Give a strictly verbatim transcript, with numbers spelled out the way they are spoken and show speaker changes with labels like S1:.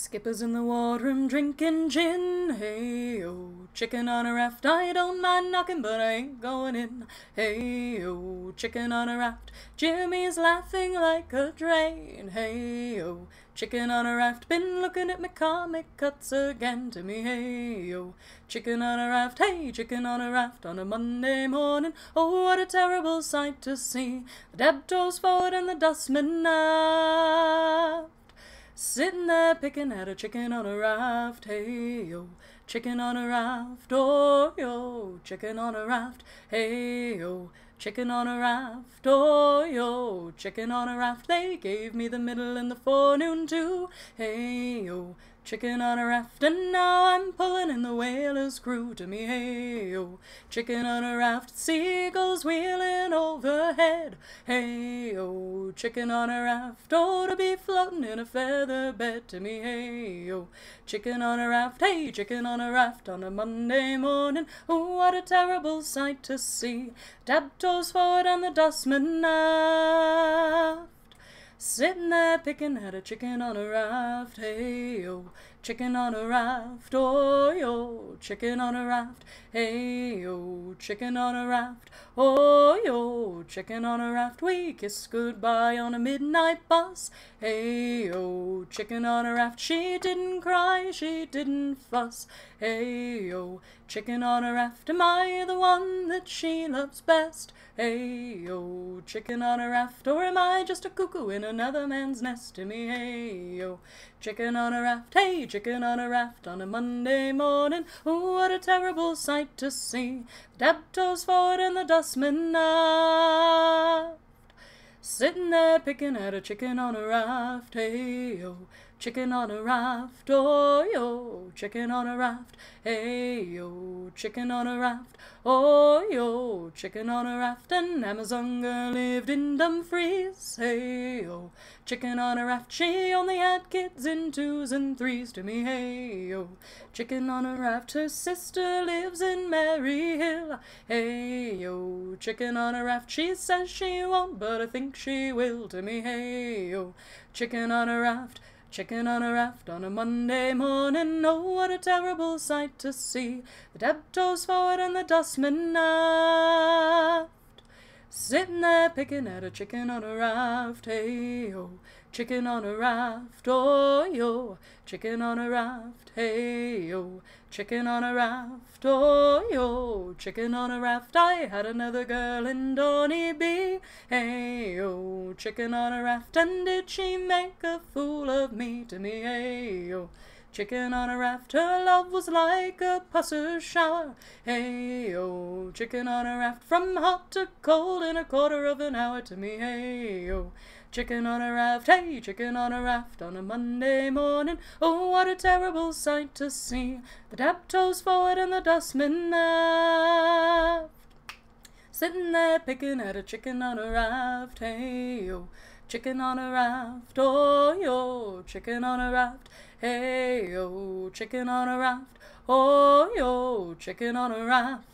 S1: Skippers in the wardroom drinking gin, hey-oh. Chicken on a raft, I don't mind knocking, but I ain't going in. Hey-oh, chicken on a raft, Jimmy's laughing like a drain. Hey-oh, chicken on a raft, been looking at me comic cuts again to me. Hey-oh, chicken on a raft, hey, chicken on a raft on a Monday morning. Oh, what a terrible sight to see. The dab toes forward and the dustman aft, sitting there picking at a chicken on a raft. Hey yo, chicken on a raft. Oh yo, chicken on a raft. Hey yo, chicken on a raft. Oh yo, chicken on a raft. They gave me the middle and the forenoon too. Hey yo, chicken on a raft, and now I'm pulling in the whaler's crew to me. Hey yo, chicken on a raft, seagulls wheeling overhead. Hey yo, chicken on a raft, oh, to be floating in a feather bed to me. Hey yo, chicken on a raft, hey, chicken on a raft on a Monday morning. Oh, what a terrible sight to see. Dab toes forward and the dustman aft, sitting there picking at a chicken on a raft. Hey yo, chicken on a raft. Oh yo, chicken on a raft. Hey yo, chicken on a raft. Oh yo, chicken on a raft. We kiss goodbye on a midnight bus. Hey yo, chicken on a raft. She didn't cry, she didn't fuss. Hey yo, chicken on a raft. Am I the one that she loves best? Hey yo, chicken on a raft. Or am I just a cuckoo in another man's nest to me? Hey yo, chicken on a raft. Hey, chicken on a raft on a Monday morning. Oh, what a terrible sight to see. Dab toes forward and the dustman aft, sitting there picking at a chicken on a raft. Hey yo, chicken on a raft. Oh yo, chicken on a raft. Hey yo, chicken on a raft. Oh yo, chicken on a raft. An Amazon girl lived in Dumfries. Hey yo, chicken on a raft. She only had kids in twos and threes to me. Hey yo, chicken on a raft. Her sister lives in Maryhill. Hey yo, chicken on a raft. She says she won't, but I think she will to me. Hey yo, chicken on a raft. Chicken on a raft on a Monday morning. Oh, what a terrible sight to see. The dab toes forward and the dustman aft, sitting there picking at a chicken on a raft. Hey yo, chicken on a raft. Oh yo, chicken on a raft. Hey yo, chicken on a raft. Oh yo, chicken on a raft. I had another girl in Dohneby. Hey yo, chicken on a raft. And did she make a fool of me to me? Hey yo, chicken on a raft. Her love was like a pusser's shower. Hey yo, chicken on a raft. From hot to cold in a quarter of an hour to me. Hey yo, chicken on a raft. Hey, chicken on a raft on a Monday morning. Oh, what a terrible sight to see. The dab toes forward and the dustman aft, sitting there picking at a chicken on a raft. Hey yo, chicken on a raft. Oh yo, chicken on a raft. Hey yo, chicken on a raft. Oh yo, chicken on a raft.